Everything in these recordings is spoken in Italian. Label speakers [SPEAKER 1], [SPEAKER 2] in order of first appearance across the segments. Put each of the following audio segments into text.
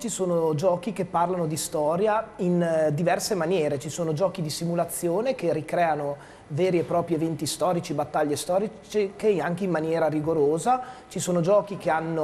[SPEAKER 1] ci sono giochi che parlano di storia in diverse maniere. Ci sono giochi di simulazione che ricreano veri e propri eventi storici, battaglie storiche, che anche in maniera rigorosa. Ci sono giochi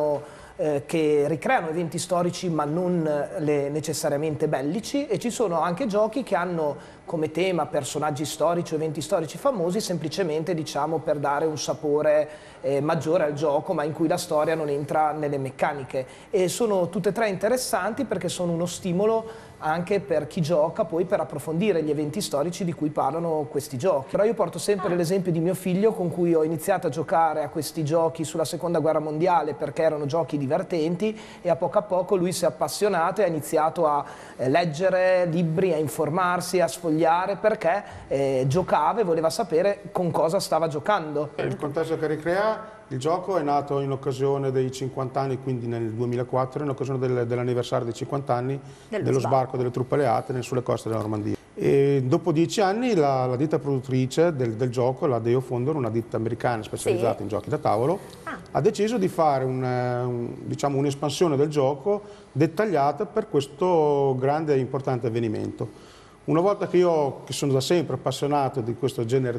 [SPEAKER 1] che ricreano eventi storici ma non necessariamente bellici, e ci sono anche giochi che hanno come tema personaggi storici o eventi storici famosi, semplicemente diciamo per dare un sapore maggiore al gioco, ma in cui la storia non entra nelle meccaniche. E sono tutte e tre interessanti perché sono uno stimolo anche per chi gioca poi per approfondire gli eventi storici di cui parlano questi giochi. Però io porto sempre l'esempio di mio figlio, con cui ho iniziato a giocare a questi giochi sulla Seconda Guerra Mondiale perché erano giochi divertenti, e a poco lui si è appassionato e ha iniziato a leggere libri, a informarsi, a sfogliare, perché giocava e voleva sapere con cosa stava giocando.
[SPEAKER 2] Il contesto che ricrea il gioco è nato in occasione dei 50 anni, quindi nel 2004, in occasione dell'anniversario dei 50 anni dello sbarco delle truppe alleate sulle coste della Normandia. E dopo 10 anni la ditta produttrice del gioco, la Deo Fondor, una ditta americana specializzata in giochi da tavolo, ha deciso di fare diciamo, un'espansione del gioco dettagliata per questo grande e importante avvenimento. Una volta che io, che sono da sempre appassionato di questo genere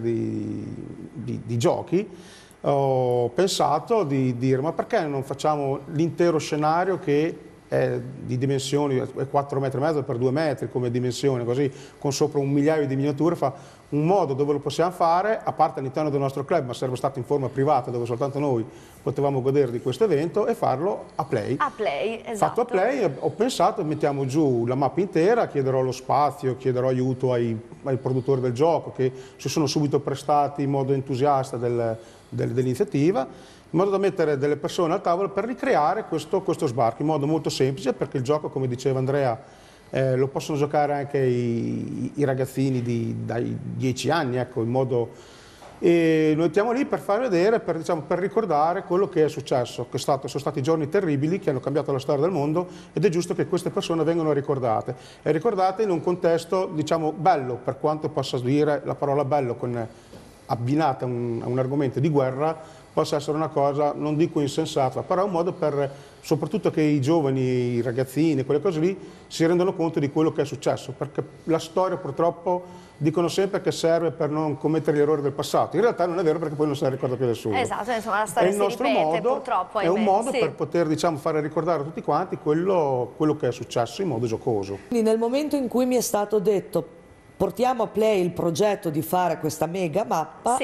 [SPEAKER 2] di giochi, ho pensato di dire: ma perché non facciamo l'intero scenario, che è di dimensioni, è 4,5 metri per 2 metri come dimensione, così, con sopra 1 migliaio di miniature, fa un modo dove lo possiamo fare, a parte all'interno del nostro club, ma sarebbe stato in forma privata, dove soltanto noi potevamo godere di questo evento, e farlo a Play.
[SPEAKER 3] A Play, esatto.
[SPEAKER 2] Fatto a Play, ho pensato: mettiamo giù la mappa intera, chiederò lo spazio, chiederò aiuto ai produttori del gioco, che si sono subito prestati in modo entusiasta dell'iniziativa, in modo da mettere delle persone al tavolo per ricreare questo sbarco in modo molto semplice, perché il gioco, come diceva Andrea, lo possono giocare anche i ragazzini dai 10 anni, ecco, in modo... E noi stiamo lì per far vedere, per ricordare quello che è successo, che sono stati giorni terribili che hanno cambiato la storia del mondo, ed è giusto che queste persone vengano ricordate, e ricordate in un contesto, diciamo, bello, per quanto possa dire la parola bello abbinata a un argomento di guerra possa essere una cosa, non dico insensata, però è un modo per, soprattutto, che i giovani, i ragazzini, quelle cose lì, si rendano conto di quello che è successo, perché la storia, purtroppo, dicono sempre che serve per non commettere gli errori del passato. In realtà non è vero, perché poi non se ne ricorda più nessuno.
[SPEAKER 3] Esatto, insomma la storia si ripete, purtroppo.
[SPEAKER 2] È un modo per poter, diciamo, fare ricordare a tutti quanti quello che è successo in modo giocoso.
[SPEAKER 4] Quindi nel momento in cui mi è stato detto: portiamo a Play il progetto di fare questa mega mappa,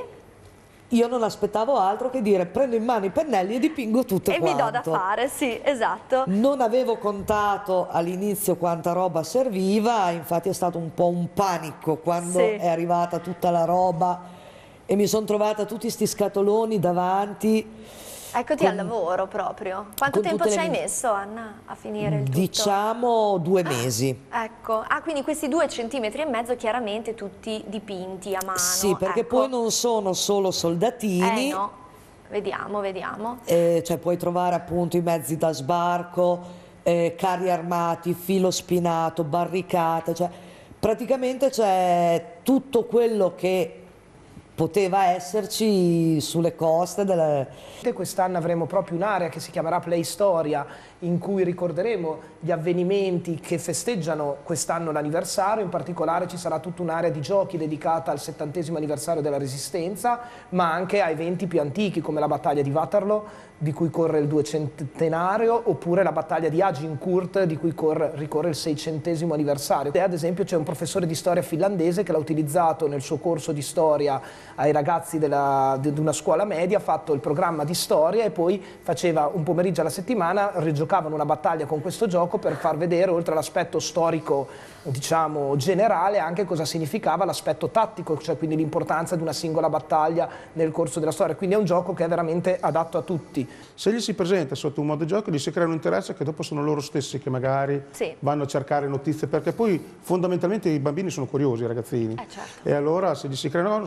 [SPEAKER 4] io non aspettavo altro che dire: prendo in mano i pennelli e dipingo tutto quanto.
[SPEAKER 3] E mi do da fare, sì, esatto.
[SPEAKER 4] Non avevo contato all'inizio quanta roba serviva, infatti è stato un po' un panico quando è arrivata tutta la roba e mi sono trovata tutti sti scatoloni davanti.
[SPEAKER 3] Eccoti al lavoro proprio. Quanto tempo ci hai messo, Anna, a finire il tutto?
[SPEAKER 4] Diciamo 2 mesi.
[SPEAKER 3] Ecco, quindi questi 2,5 centimetri chiaramente tutti dipinti a mano.
[SPEAKER 4] Sì, perché poi non sono solo soldatini.
[SPEAKER 3] No, vediamo.
[SPEAKER 4] Cioè puoi trovare appunto i mezzi da sbarco, carri armati, filo spinato, barricate, cioè praticamente c'è tutto quello che poteva esserci sulle coste
[SPEAKER 1] Quest'anno avremo proprio un'area che si chiamerà Playstoria, in cui ricorderemo gli avvenimenti che festeggiano quest'anno l'anniversario. In particolare ci sarà tutta un'area di giochi dedicata al 70° anniversario della Resistenza, ma anche a eventi più antichi come la battaglia di Waterloo, di cui corre il 200°, oppure la battaglia di Agincourt, di cui ricorre il 600° anniversario. E ad esempio c'è un professore di storia finlandese che l'ha utilizzato nel suo corso di storia ai ragazzi di una scuola media, ha fatto il programma di storia e poi faceva un pomeriggio alla settimana, rigiocavano una battaglia con questo gioco per far vedere, oltre all'aspetto storico, diciamo, generale, anche cosa significava l'aspetto tattico, cioè quindi l'importanza di una singola battaglia nel corso della storia. Quindi è un gioco che è veramente adatto a tutti.
[SPEAKER 2] Se gli si presenta sotto un modo di gioco, gli si crea un interesse, che dopo sono loro stessi che magari vanno a cercare notizie, perché poi fondamentalmente i bambini sono curiosi, i ragazzini,
[SPEAKER 3] certo.
[SPEAKER 2] E allora se gli si creano, saranno loro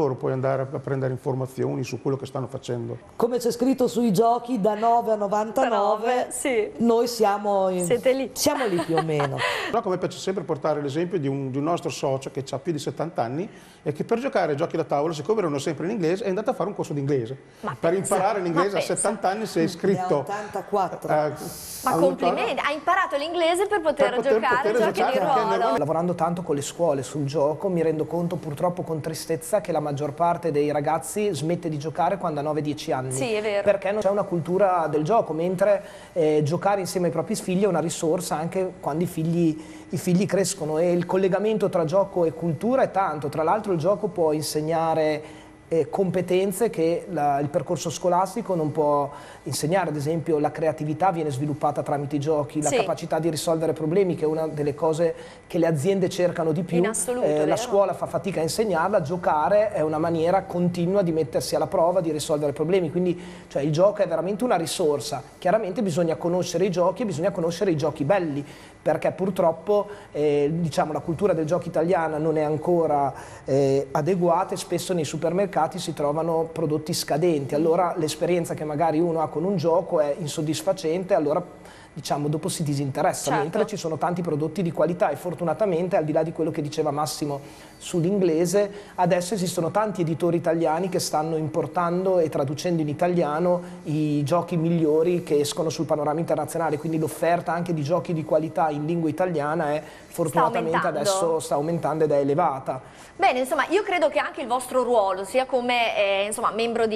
[SPEAKER 2] loro puoi andare a prendere informazioni su quello che stanno facendo.
[SPEAKER 4] Come c'è scritto sui giochi, da 9 a 99,
[SPEAKER 3] sì.
[SPEAKER 4] noi siamo
[SPEAKER 3] lì.
[SPEAKER 4] Siamo lì più o meno.
[SPEAKER 2] No, come piace sempre portare l'esempio di un nostro socio che ha più di 70 anni e che per giocare ai giochi da tavola, siccome erano sempre in inglese, è andato a fare un corso di inglese. Per imparare l'inglese a 70 anni si è iscritto.
[SPEAKER 4] 84.
[SPEAKER 3] Ma complimenti, ha imparato l'inglese per poter giocare ai giochi di ruolo.
[SPEAKER 1] Lavorando tanto con le scuole sul gioco mi rendo conto purtroppo con tristezza che la maggior parte dei ragazzi smette di giocare quando ha 9-10 anni.
[SPEAKER 3] Sì, è vero.
[SPEAKER 1] Perché non c'è una cultura del gioco, mentre giocare insieme ai propri figli è una risorsa anche quando i figli crescono, e il collegamento tra gioco e cultura è tanto. Tra l'altro il gioco può insegnare competenze che il percorso scolastico non può insegnare. Ad esempio la creatività viene sviluppata tramite i giochi, la capacità di risolvere problemi, che è una delle cose che le aziende cercano di più.
[SPEAKER 3] In assoluto,
[SPEAKER 1] la scuola fa fatica a insegnarla. Giocare è una maniera continua di mettersi alla prova, di risolvere problemi, quindi cioè, il gioco è veramente una risorsa. Chiaramente bisogna conoscere i giochi e bisogna conoscere i giochi belli, perché purtroppo diciamo, la cultura del gioco italiana non è ancora adeguata e spesso nei supermercati si trovano prodotti scadenti. Allora l'esperienza che magari uno ha con un gioco è insoddisfacente, allora diciamo dopo si disinteressa, mentre ci sono tanti prodotti di qualità e fortunatamente, al di là di quello che diceva Massimo sull'inglese, adesso esistono tanti editori italiani che stanno importando e traducendo in italiano i giochi migliori che escono sul panorama internazionale, quindi l'offerta anche di giochi di qualità in lingua italiana è fortunatamente adesso sta aumentando ed è elevata.
[SPEAKER 3] Bene, insomma, io credo che anche il vostro ruolo, sia come insomma, membri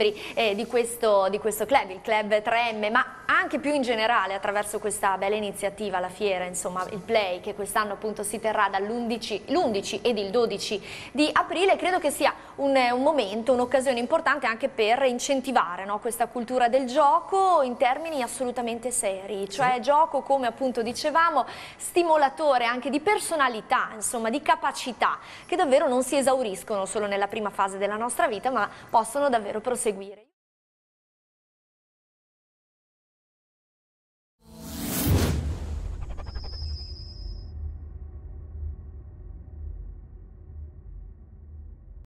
[SPEAKER 3] di questo club, il Club 3M, ma anche più in generale attraverso questa bella iniziativa, la fiera, insomma, il Play, che quest'anno appunto si terrà l'11 ed il 12 di aprile, credo che sia un momento, un'occasione importante anche per incentivare, no, questa cultura del gioco in termini assolutamente seri, cioè gioco, come appunto dicevamo, stimolatore anche di personalità, insomma, di capacità, che davvero non si esauriscono solo nella prima fase della nostra vita, ma possono davvero proseguire.